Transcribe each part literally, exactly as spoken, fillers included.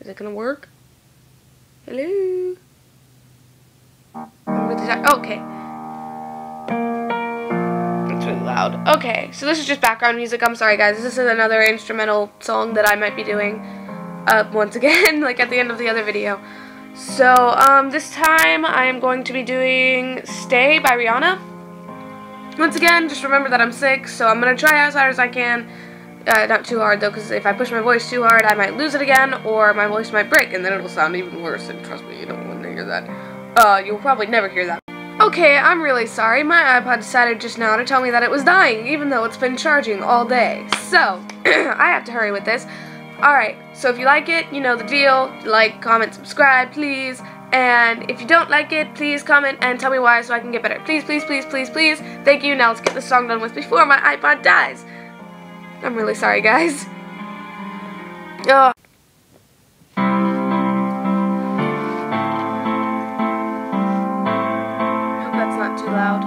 Is it gonna work? Hello? I'm really sorry. Okay. It's really loud. Okay, so this is just background music. I'm sorry, guys. This is another instrumental song that I might be doing uh, once again, like at the end of the other video. So, um, this time I am going to be doing Stay by Rihanna. Once again, just remember that I'm sick, so I'm going to try as hard as I can. Uh, not too hard, though, because if I push my voice too hard, I might lose it again, or my voice might break, and then it'll sound even worse, and trust me, you don't want to hear that. Uh, you'll probably never hear that. Okay, I'm really sorry. My iPod decided just now to tell me that it was dying, even though it's been charging all day. So, I have to hurry with this. Alright, so if you like it, you know the deal. Like, comment, subscribe, please. And if you don't like it, please comment and tell me why so I can get better. Please, please, please, please, please. Thank you. Now let's get this song done with before my iPod dies. I'm really sorry, guys. Oh. I hope that's not too loud.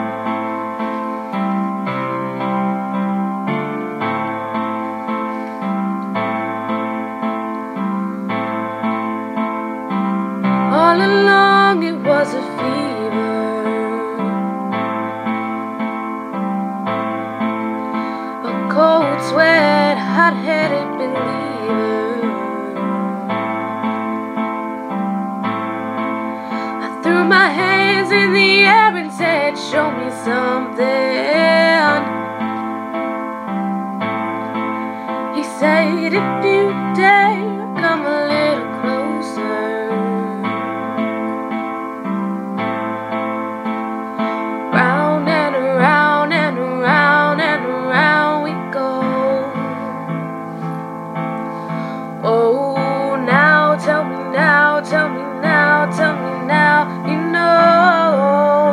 All along it was a fever, a cold sweat, hot-headed believer. I threw my hands in the air and said, show me something. He said, if you dare, come a little closer. Oh, now, tell me now, tell me now, tell me now, you know.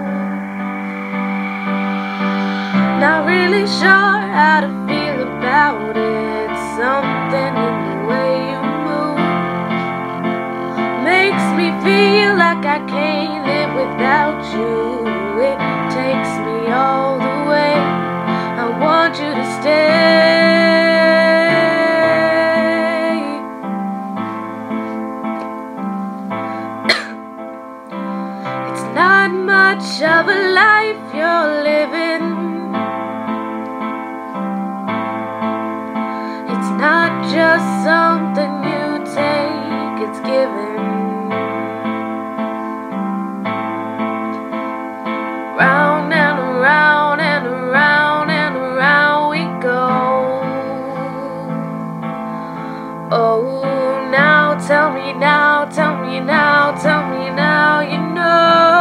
Not really sure how to feel about it. Something in the way you move makes me feel like I can't live without you. It takes me all the way. I want you to stay. Not much of a life you're living. It's not just something you take, it's given. Round and around and around and around we go. Oh, now tell me now, tell me now, tell me now, you know.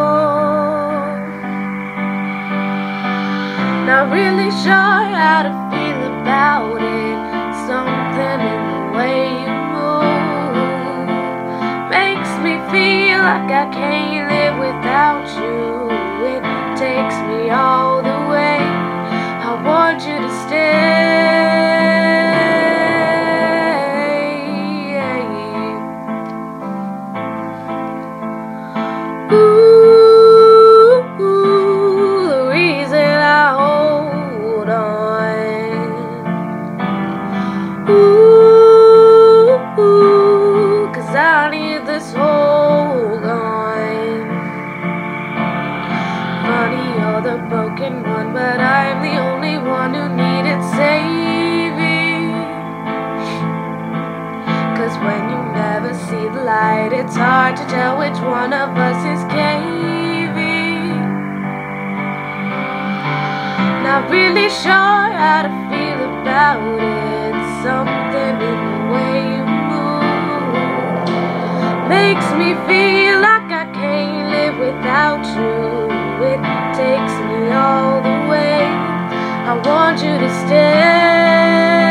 Not really sure how to feel about it. Something in the way you move makes me feel like I can't live without you. It takes me all the way. I want you to stay. Ooh. Ooh, cause I need this hold on. Funny, you're the broken one, but I'm the only one who needed saving. Cause when you never see the light, it's hard to tell which one of us is caving. Not really sure how to feel about it. Something in the way you move makes me feel like I can't live without you. It takes me all the way. I want you to stay.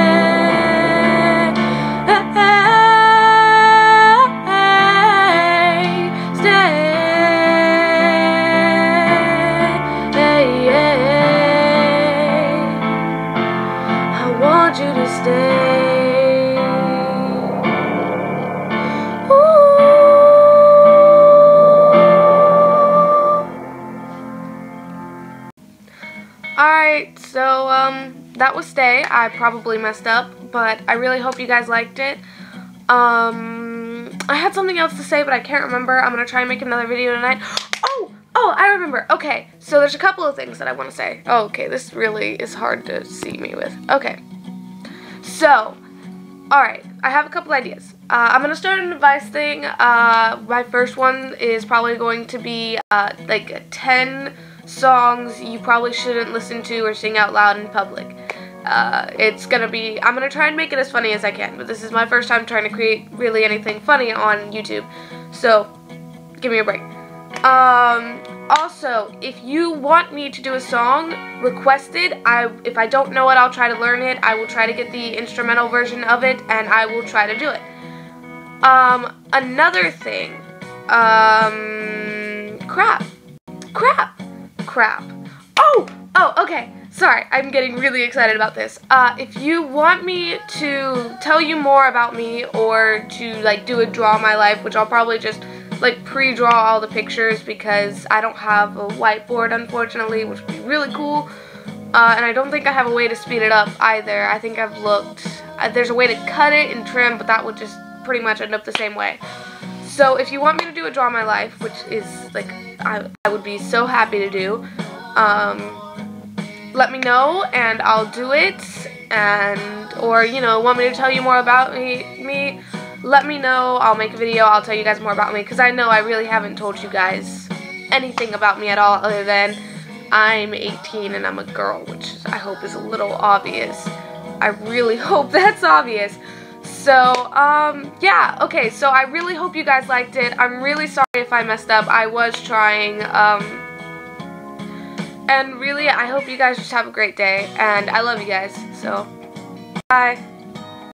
You to stay. Ooh. Alright, so um that was Stay. I probably messed up, but I really hope you guys liked it. Um, I had something else to say, but I can't remember. I'm going to try and make another video tonight. Oh, oh, I remember. Okay, so there's a couple of things that I want to say. Oh, okay, this really is hard to see me with. Okay, so, alright, I have a couple ideas. Uh, I'm going to start an advice thing. Uh, my first one is probably going to be, uh, like, ten songs you probably shouldn't listen to or sing out loud in public. Uh, it's gonna be, I'm gonna try and make it as funny as I can, but this is my first time trying to create really anything funny on YouTube, so give me a break. Um, also, if you want me to do a song, request it. I, if I don't know it, I'll try to learn it. I will try to get the instrumental version of it, and I will try to do it. Um, another thing, um, crap, crap, crap. Oh, oh, okay. Sorry, I'm getting really excited about this. Uh, if you want me to tell you more about me or to, like, do a draw my life, which I'll probably just, like, pre-draw all the pictures because I don't have a whiteboard, unfortunately, which would be really cool. Uh, and I don't think I have a way to speed it up either. I think I've looked. Uh, there's a way to cut it and trim, but that would just pretty much end up the same way. So if you want me to do a draw my life, which is, like, I, I would be so happy to do, um... let me know and I'll do it, and or you know, want me to tell you more about me, me let me know. I'll make a video, I'll tell you guys more about me, because I know I really haven't told you guys anything about me at all other than I'm eighteen and I'm a girl, which I hope is a little obvious. I really hope that's obvious. So, um, yeah, okay, so I really hope you guys liked it. I'm really sorry if I messed up. I was trying, um, and really, I hope you guys just have a great day, and I love you guys, so, bye.